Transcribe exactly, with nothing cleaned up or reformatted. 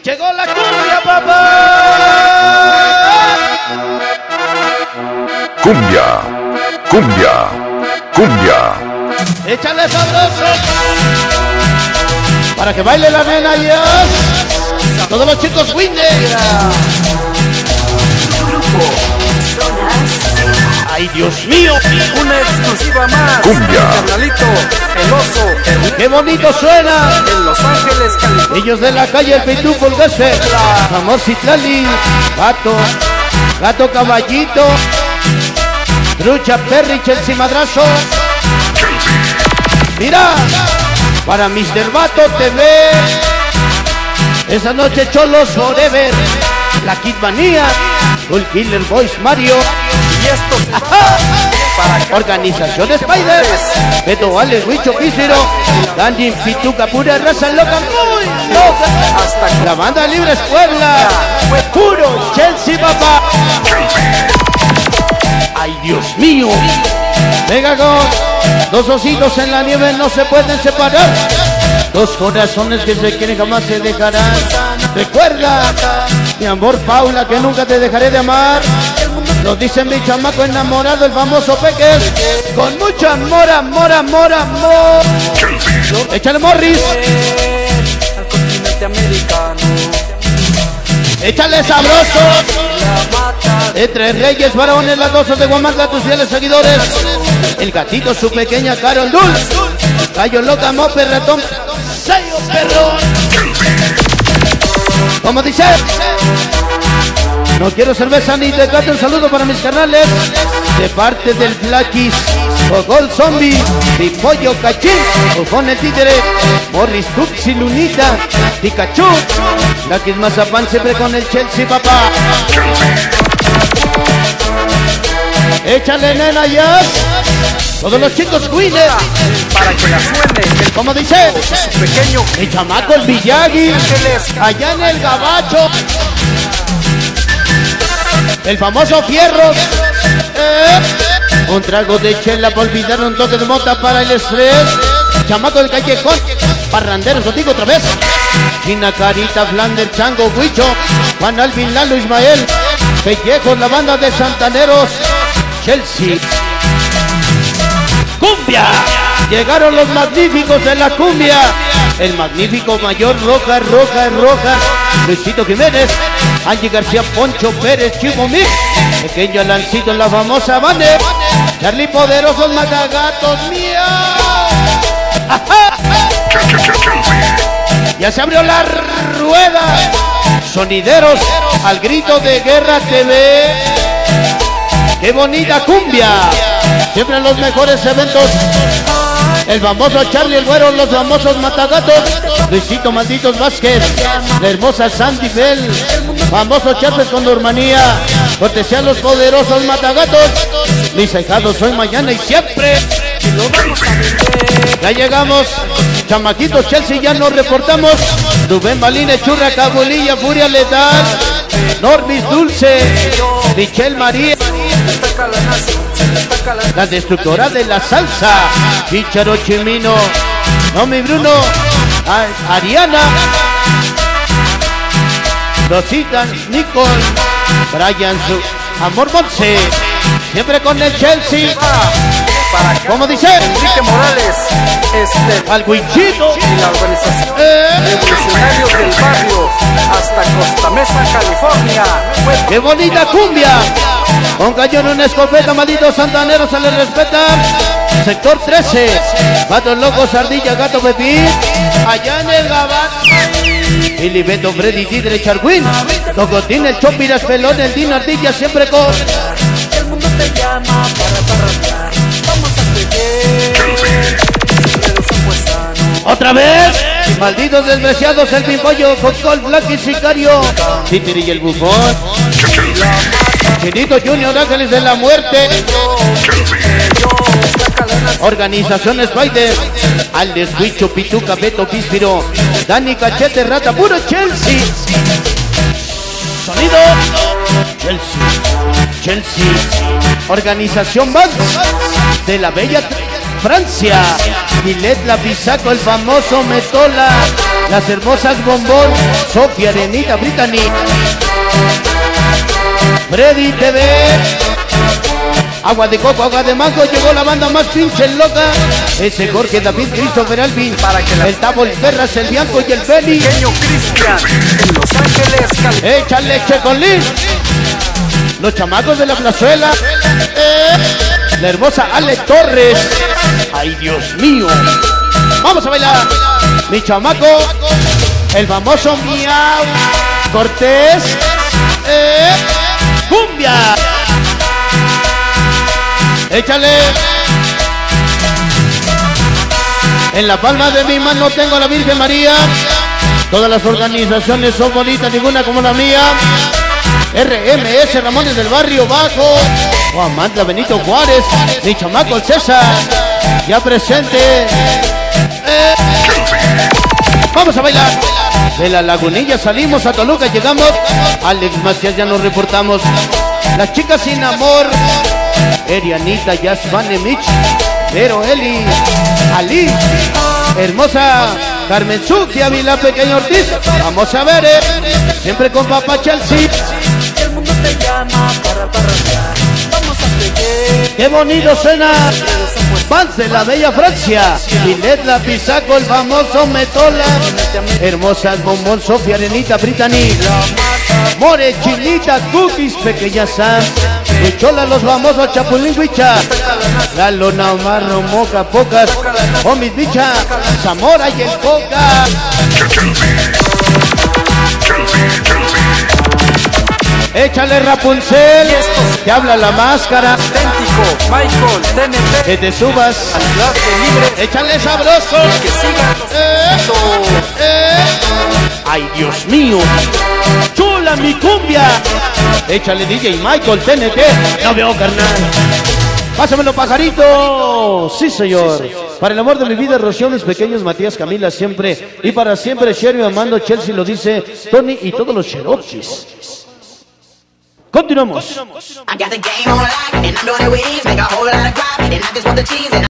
Llegó la cumbia, papá. Cumbia, cumbia, cumbia. Échale sabroso para que baile la nena ya. Todos los chicos Winner. Grupo Ay, Dios mío. una exclusiva más. Cumbia. Carnalito, el oso, el Qué bonito suena. en Los Ángeles, California. Niños de la calle, el Pitufo, el Gospel, Amor Citlali, Gato, Gato Caballito, Trucha Perry, Chelsea Madrazo. Mira, para mister Vato T V, esa noche Cholos Forever, la Kid Manía, Cool Killer Boys Mario, Y esto se ajá, para Organización Spider, Beto Ale, Huicho Pícero, Dandy Pituca, pura raza loca, muy loca. hasta La banda libre es Puebla, puro Chelsea, papá. Ay, Dios mío. Venga con dos ositos en la nieve, no se pueden separar. Dos corazones que se quieren jamás se dejarán. Recuerda, mi amor Paula, que nunca te dejaré de amar. Lo dice mi chamaco enamorado, el famoso Peques. Con mucho amor, amor, amor, amor. Échale Morris. al continente americano. Échale sabroso. La mata Entre reyes, varones, las cosas de Guamantla, tus fieles seguidores. El gatito, su pequeña Carol Dulce. Gallo loca, mope, ratón, sello perrón. Como dice, no quiero cerveza ni tecate. Un saludo para mis canales. De parte del Flakis, Gogol Zombie, Pipollo Cachín, Ufón el Títere, Morris Tuxi Lunita, Pikachu, Flakis Mazapán siempre con el Chelsea, papá. Échale nena ya. Todos los chicos Winner. para que la suene. El Como dice, su pequeño el chamaco el Villagui, Ángeles, allá en el Gabacho, el famoso Fierro. Eh, un trago de chela para olvidar, un toque de mota para el estrés. Chamaco del callejón, parranderos contigo otra vez. China Carita, Flander, Chango, Huicho, Juan Alvin, Lalo, Ismael, Pellejos, la banda de Santaneros, Chelsea. ¡Cumbia! Llegaron los magníficos de la cumbia. El magnífico Mayor Roja, Roja, Roja, Luisito Jiménez, Angie García, Poncho Pérez, Chico Mix, Pequeño Alancito en la famosa banda, Charlie Poderosos, Matagatos, mío. Ya se abrió la rueda. Sonideros al grito de Guerra T V. ¡Qué bonita cumbia! Siempre en los mejores eventos. El famoso Charlie el Güero, los famosos Matagatos, Luisito Malditos Vázquez, la hermosa Sandy Bell, famoso Chapes con Normanía, cortesía los poderosos Matagatos, mis ahijados soy mañana y siempre. Ya llegamos, chamaquitos Chelsea, ya nos reportamos. Rubén Balines, Churra, Cabulilla, Furia Letal, Norbis Dulce, Michelle María, destaca la nación, se destaca la la destructora de la salsa, Chicharo Chimino, Nomi Bruno, A- Ariana, Rosita, Nicole, Brian, su Amor Monse, siempre con el Chelsea. para acá. Como dice, Enrique Morales, este al Huichito, y la organización eh, Revolucionarios del Barrio hasta Costa Mesa, California. Fue ¡qué bonita cumbia! Con cañón, una escopeta, maldito santanero, se le respeta. Sector trece, Patos Locos, Ardilla, Gato Pepín, allá en el Gabacho. Filibeto, Freddy, Tidre, Charwin, Tocotín, el Chopiras, Pelón, el Dino, Ardilla, siempre con... el mundo te llama para parrandear. Vamos a creer. Siempre los apuestan. ¡Otra vez! Malditos desgraciados, el Pimpollo, Cocol, Black y Sicario, Titiri y el Bufón, Chinito Junior, Ángeles de la Muerte, Organización Spider, Aldes, Huicho, Pituca, Beto, Píspiro, Dani, Cachete, Rata, puro Chelsea. Sonido Chelsea, Chelsea. Organización Banks de la bella Francia, Milet, la Pisaco, el famoso Metola, las hermosas Bombón, Sofía, Arenita, Brittany, Freddy T V, Agua de Coco, Agua de Mango, llegó la banda más pinche loca. Ese Jorge, David, Christopher, Alvin, Para que la- el Tabo, el Ferras, el Bianco y el Feli. Pequeño Cristian en Los Ángeles, California. Échale Checolín. Los chamacos de la plazuela. Eh, La hermosa Ale Torres. Ay, Dios mío. Vamos a bailar. Mi chamaco. El famoso Miau Cortés. Eh, Cumbia. Échale. En la palma de mi mano tengo a la Virgen María. Todas las organizaciones son bonitas, ninguna como la mía. R M S Ramones del Barrio Bajo. Juan Mantla, Benito Juárez. Mi chamaco el César. Ya presente. Eh. Vamos a bailar. De la Lagunilla salimos a Toluca, llegamos. Alex Macías ya nos reportamos. Las chicas sin amor. Erianita, Yasvane, Mitch, Vero, Eli, Ali, hermosa Carmen Sucia, Ávila, Pequeño Ortiz. Vamos a ver, eh. Siempre con papá Chelsea. El mundo te llama para parrandear. Vamos a pedir. Qué bonito suena. Vance de la bella Francia. Linet, la Pisaco, el famoso Metola. Hermosas Bombón, Sofía, Arenita, Brittany, More, Chinita, Cookies, Pequeña Sam, Huichola, los famosos Chapulín Huicha, La Lona, Marro, Moca, Pocas, Homis Bicha, Zamora y el Coca. Échale Rapunzel, te habla la máscara, Auténtico, Michael, T N T. que te subas, Ciudad de Libre. échale sabroso. Que sigan Eh, eh. Ay, Dios mío, chula mi cumbia. Échale D J Michael, T N T, no veo carnal. Pásamelo, pajarito. Sí, señor. Para el amor de mi vida, Rocío, mis pequeños, Matías, Camila, siempre y para siempre, Sherry, Amando, Chelsea, lo dice Tony y todos los Cherokees. Continuamos. I got the game on lock, and I'm doing it with ease. Make a whole lot of profit, and I just want the cheese. And